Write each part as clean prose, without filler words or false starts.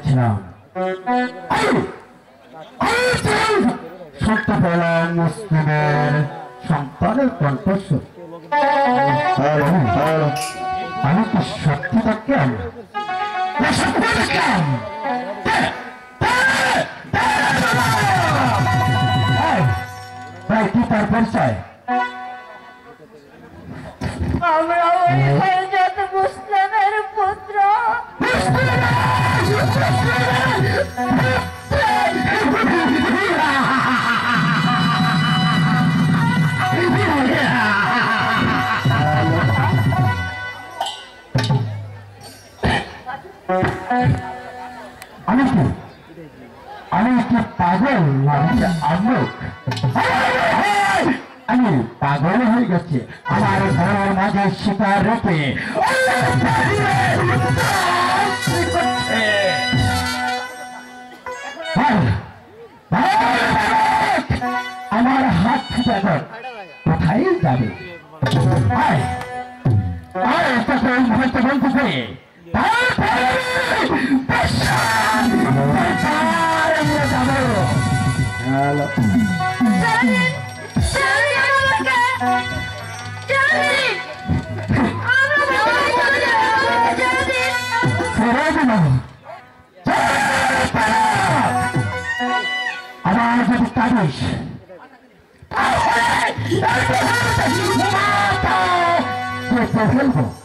করেছিলাম সত্য পেলাম মুসলিমের সন্তানের কণ্ঠস্বর। আমি কি সত্যি দেখলাম? ভাই কি তার পরিচয়? আমরা মুসলিমের পুত্র। আমি কি পাগল? আমি পাগল হয়ে গেছি আমার ঘরের মাঝে শিকার রেখে আমার হাত থেকে কোথায় যাবে? বলতেছে আমার যদি কাগজ ফেলবো।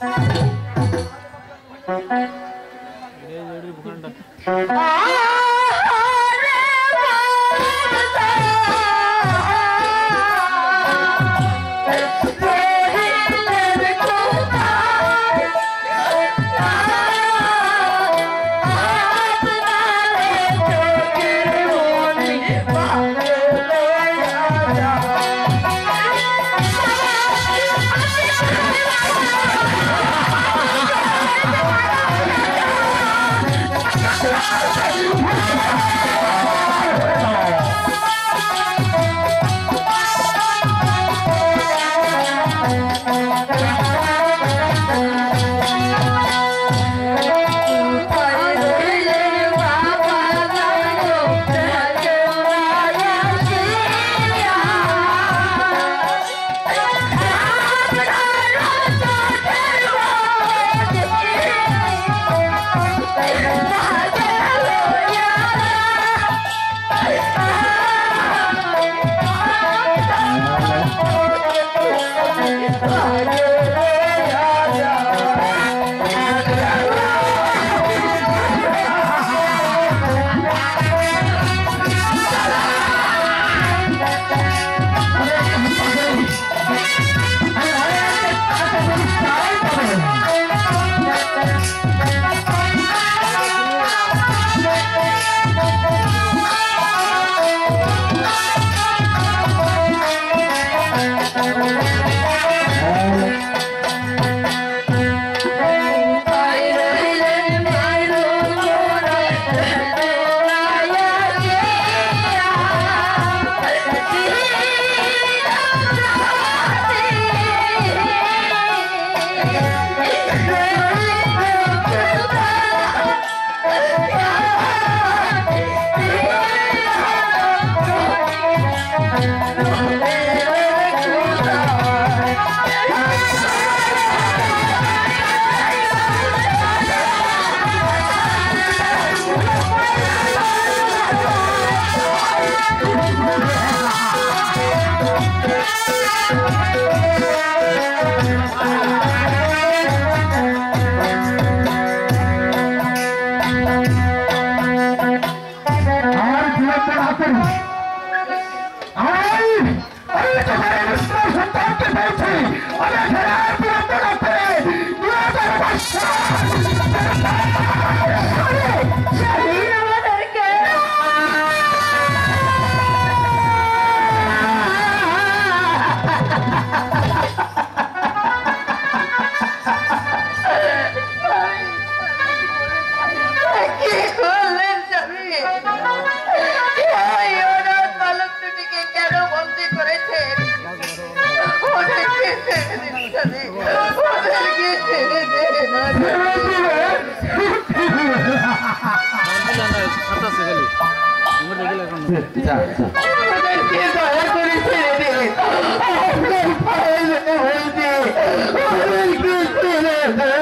যা যা আমাদেরকে দয়া করে ছেড়ে দিন আপনার পায়ে ধরে বলছি আমাদেরকে ছেড়ে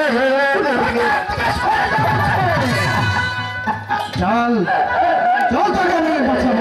চল চল তোকে আমি বাঁচাবো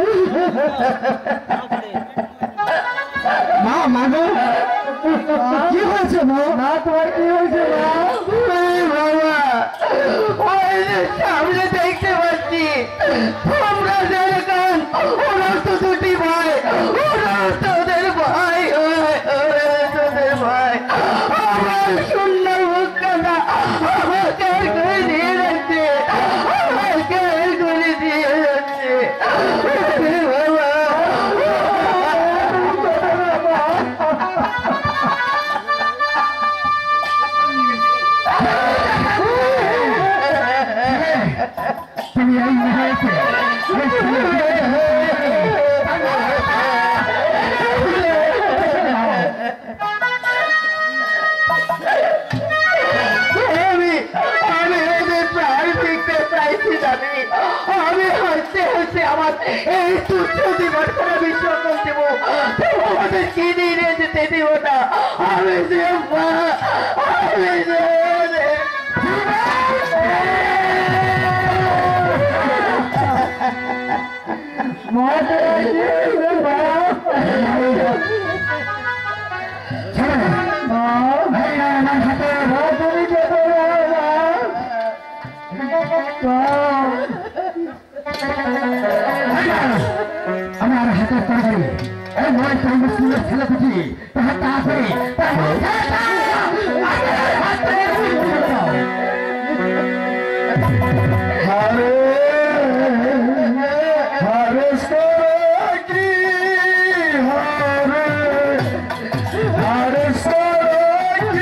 মা মাগো কি হয়েছে মা না তোমার কি হয়েছে মা বাবা ওই যে সামনে দেখতে পাচ্ছি তোমরা যেরকম ওরা তো দুটি ভাই ওরা তোদের ভাই ওরা তোদের ভাই আমার সুন্দর মুখখানা আমাকে করে দিয়ে যাচ্ছে আমাকে করে দিয়ে যাচ্ছে বাবা তুমি এই হয়েছে আমি এদের প্রায় শিখতে চাইছি জানি আমি হচ্ছে আমার এই তুচ্ছ জীবন করে বিসর্জন দেবো আমাদের কিনে নিয়ে যেতে দিব না আমি যে মা আমি যে আমার হাতের তরকারি এই নয় মুসলিমের ছেলে খুঁজি তাহার তাড়াতাড়ি হরে হরে সরকি হরে হরে সরকি